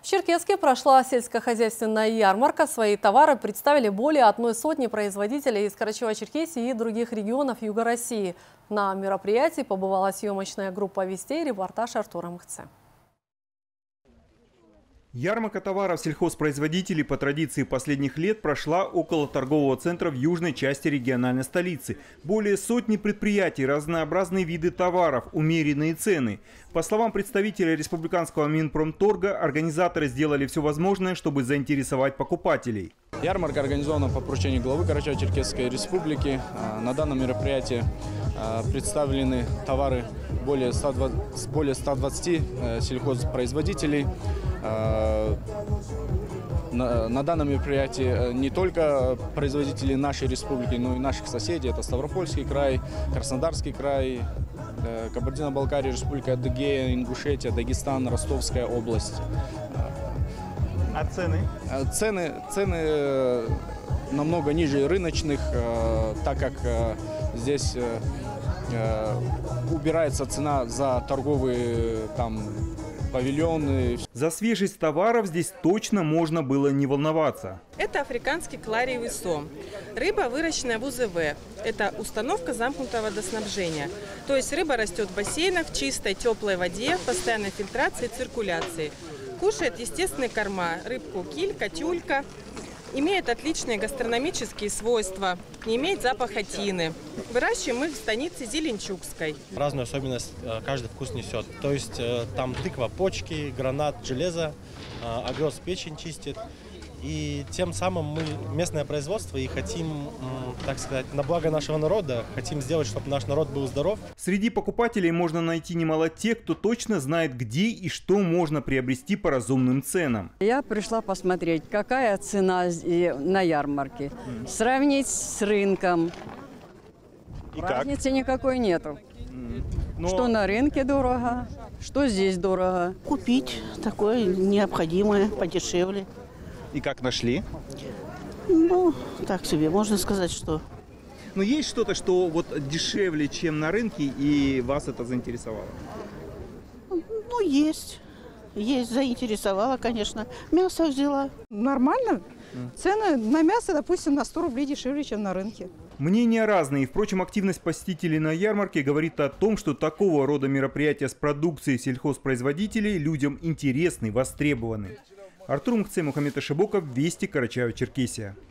В Черкесске прошла сельскохозяйственная ярмарка. Свои товары представили более 100 производителей из Карачаева-Черкесии и других регионов Юга России. На мероприятии побывала съемочная группа «Вестей», репортаж Артура Мхце. Ярмарка товаров сельхозпроизводителей по традиции последних лет прошла около торгового центра в южной части региональной столицы. Более сотни предприятий, разнообразные виды товаров, умеренные цены. По словам представителя республиканского Минпромторга, организаторы сделали все возможное, чтобы заинтересовать покупателей. Ярмарка организована по поручению главы Карачаево-Черкесской республики. На данном мероприятии представлены товары более 120 сельхозпроизводителей. На данном мероприятии не только производители нашей республики, но и наших соседей. Это Ставропольский край, Краснодарский край, Кабардино-Балкария, Республика Адыгея, Ингушетия, Дагестан, Ростовская область. А цены? Цены намного ниже рыночных, так как здесь убирается цена за торговые павильоны. За свежесть товаров здесь точно можно было не волноваться. Это африканский клариевый сом. Рыба, выращенная в УЗВ. Это установка замкнутого водоснабжения. То есть рыба растет в бассейнах, в чистой, теплой воде, постоянной фильтрации и циркуляции. Кушает естественные корма. Рыбку килька, тюлька. Имеет отличные гастрономические свойства, не имеет запаха тины. Выращиваем их в станице Зеленчукской. Разную особенность каждый вкус несет. То есть там тыква, почки, гранат, железо, овес, печень чистит. И тем самым мы местное производство и хотим, так сказать, на благо нашего народа, хотим сделать, чтобы наш народ был здоров. Среди покупателей можно найти немало тех, кто точно знает, где и что можно приобрести по разумным ценам. Я пришла посмотреть, какая цена на ярмарке, сравнить с рынком. И разницы никакой нету. Что на рынке дорого, что здесь дорого. Купить такое необходимое, подешевле. И как нашли? Ну, так себе, можно сказать, что... Но есть что-то, что вот дешевле, чем на рынке, и вас это заинтересовало? Ну, есть. Есть, заинтересовало, конечно. Мясо взяла. Нормально. Цены на мясо, допустим, на 100 рублей дешевле, чем на рынке. Мнения разные. Впрочем, активность посетителей на ярмарке говорит о том, что такого рода мероприятия с продукцией сельхозпроизводителей людям интересны, востребованы. Артур Мхце, Мухаммед Ашибоков, Вести, Карачаево-Черкесия.